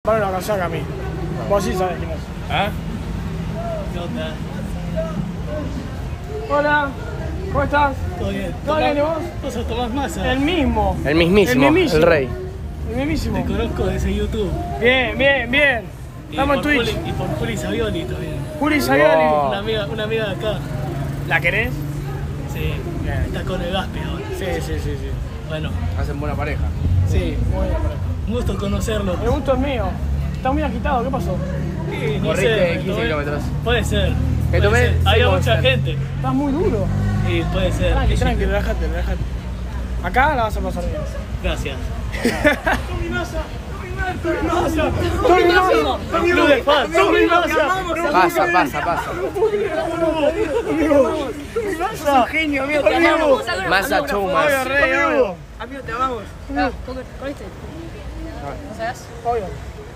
Para la casaca a mí. Vos sí sabés quién es. ¿Ah? ¿Qué onda? Hola, ¿cómo estás? ¿Todo bien? ¿Todo bien y vos? ¿Vos sos Tomás Massa? El mismo. El mismísimo, el rey. El mismísimo. Te conozco desde YouTube. Bien, bien, bien. Estamos en Twitch. Y por Juli Savioli también. Juli Savioli. Wow. Una amiga de acá. ¿La querés? Sí, Bien. está con el Gaspi ahora. Sí. Bueno, Hacen buena pareja. Sí, muy bien. un gusto conocerlo. El gusto es mío. Estás muy agitado, ¿qué pasó? Sí, no Corriste sé, 15 tomé- kilómetros. Puede ser. Que puede tomé ser. Había 5 mucha veces. gente. Estás muy duro. Sí, puede ser. Tranqui, relájate. Acá la vas a pasar bien. Gracias. Tommy Massa. Club de fans. Pasa. Es un genio, amigo, te amamos. Massa Chumas. Obvio, rey, obvio. Amigo, te amamos. ¿Con este? ¿No sabes? Obvio.